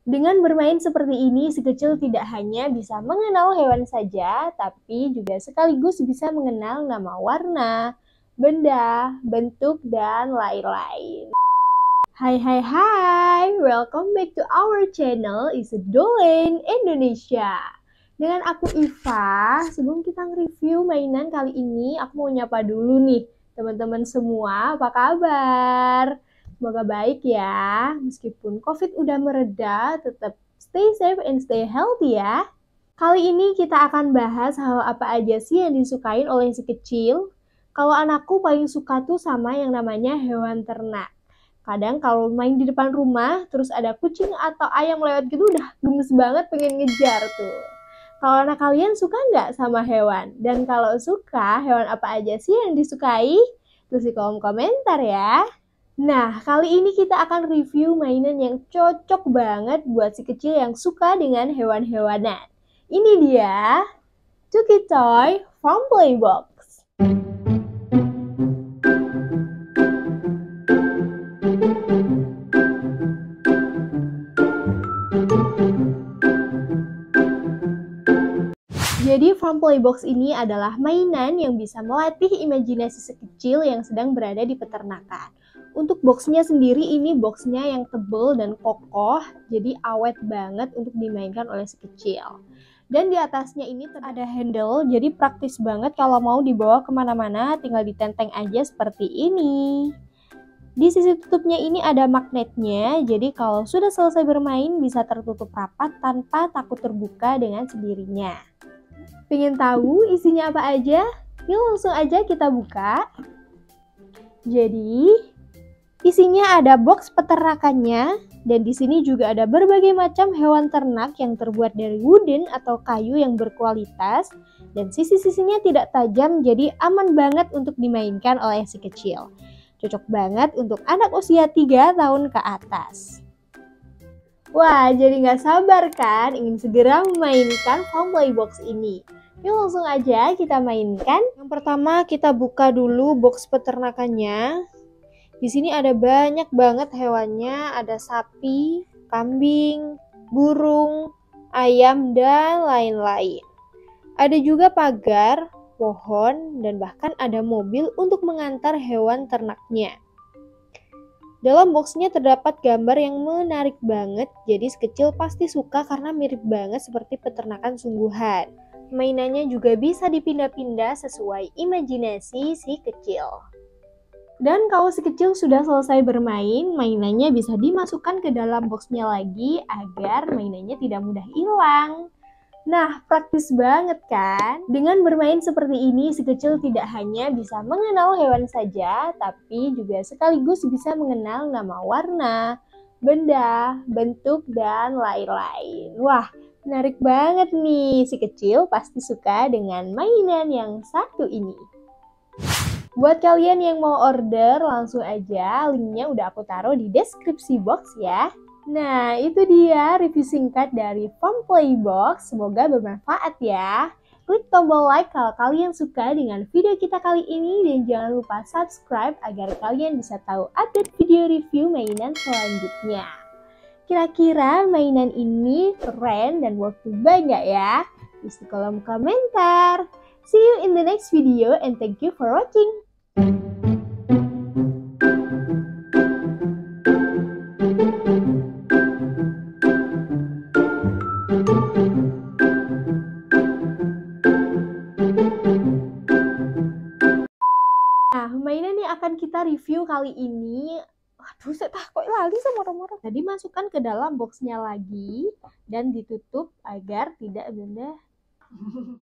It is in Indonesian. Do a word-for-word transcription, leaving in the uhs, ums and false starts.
Dengan bermain seperti ini, si kecil tidak hanya bisa mengenal hewan saja, tapi juga sekaligus bisa mengenal nama warna, benda, bentuk, dan lain-lain. Hai hai hai, welcome back to our channel Isedolen Indonesia. Dengan aku Iva, sebelum kita nge-review mainan kali ini, aku mau nyapa dulu nih teman-teman semua, apa kabar? Semoga baik ya, meskipun COVID udah mereda, tetap stay safe and stay healthy ya. Kali ini kita akan bahas hal apa aja sih yang disukain oleh si kecil. Kalau anakku paling suka tuh sama yang namanya hewan ternak. Kadang kalau main di depan rumah, terus ada kucing atau ayam lewat gitu udah gemes banget pengen ngejar tuh. Kalau anak kalian suka nggak sama hewan? Dan kalau suka, hewan apa aja sih yang disukai? Tulis di kolom komentar ya. Nah, kali ini kita akan review mainan yang cocok banget buat si kecil yang suka dengan hewan-hewanan. Ini dia, Chucky Toy from Playbox. Jadi From Playbox ini adalah mainan yang bisa melatih imajinasi si kecil yang sedang berada di peternakan. Untuk boxnya sendiri, ini boxnya yang tebal dan kokoh, jadi awet banget untuk dimainkan oleh si kecil. Dan di atasnya ini ada handle, jadi praktis banget kalau mau dibawa kemana-mana, tinggal ditenteng aja seperti ini. Di sisi tutupnya ini ada magnetnya, jadi kalau sudah selesai bermain bisa tertutup rapat tanpa takut terbuka dengan sendirinya. Pengen tahu isinya apa aja? Yuk langsung aja kita buka. Jadi, isinya ada box peternakannya, dan di sini juga ada berbagai macam hewan ternak yang terbuat dari wooden atau kayu yang berkualitas, dan sisi-sisinya tidak tajam, jadi aman banget untuk dimainkan oleh si kecil. Cocok banget untuk anak usia tiga tahun ke atas. Wah, jadi nggak sabar kan ingin segera memainkan From Playbox ini. Yuk langsung aja kita mainkan. Yang pertama kita buka dulu box peternakannya. Di sini ada banyak banget hewannya, ada sapi, kambing, burung, ayam, dan lain-lain. Ada juga pagar, pohon, dan bahkan ada mobil untuk mengantar hewan ternaknya. Dalam boxnya terdapat gambar yang menarik banget, jadi sekecil pasti suka karena mirip banget seperti peternakan sungguhan. Mainannya juga bisa dipindah-pindah sesuai imajinasi si kecil. Dan kalau si kecil sudah selesai bermain, mainannya bisa dimasukkan ke dalam boxnya lagi agar mainannya tidak mudah hilang. Nah, praktis banget kan? Dengan bermain seperti ini, si kecil tidak hanya bisa mengenal hewan saja, tapi juga sekaligus bisa mengenal nama warna, benda, bentuk, dan lain-lain. Wah, menarik banget nih. Si kecil pasti suka dengan mainan yang satu ini. Buat kalian yang mau order, langsung aja linknya udah aku taruh di deskripsi box ya. Nah, itu dia review singkat dari From Playbox. Semoga bermanfaat ya. Klik tombol like kalau kalian suka dengan video kita kali ini dan jangan lupa subscribe agar kalian bisa tahu update video review mainan selanjutnya. Kira-kira mainan ini keren dan worth to buy nggak ya? Tulis di kolom komentar. See you in the next video and thank you for watching. Nah, mainan yang akan kita review kali ini, aduh saya kok lali sama orang-orang. Jadi masukkan ke dalam boxnya lagi dan ditutup agar tidak benda